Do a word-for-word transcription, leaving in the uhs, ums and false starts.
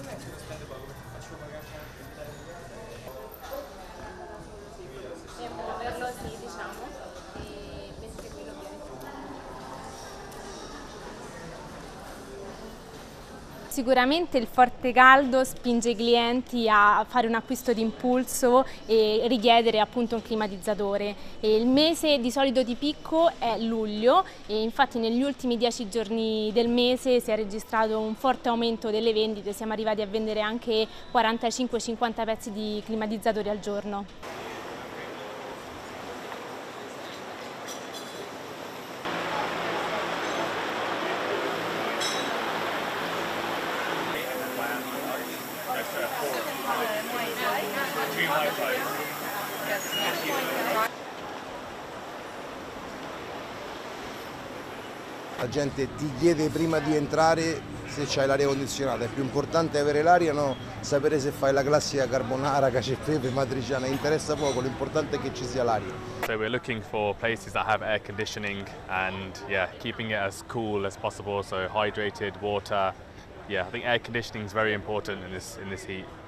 Quello sì, diciamo, e penso che quello viene. Sicuramente il forte caldo spinge i clienti a fare un acquisto d'impulso e richiedere appunto un climatizzatore. E il mese di solito di picco è luglio e infatti negli ultimi dieci giorni del mese si è registrato un forte aumento delle vendite, siamo arrivati a vendere anche quarantacinque cinquanta pezzi di climatizzatori al giorno. La gente ti chiede prima di entrare se c'hai l'aria condizionata, è più importante avere l'aria, no? Sapere se fai la classica carbonara, cacio e pepe, matriciana, interessa poco, l'importante è che ci sia l'aria. So we're looking for places that have air conditioning and yeah, keeping it as cool as possible, so hydrated water. Yeah, I think air conditioning is very important in this in this heat.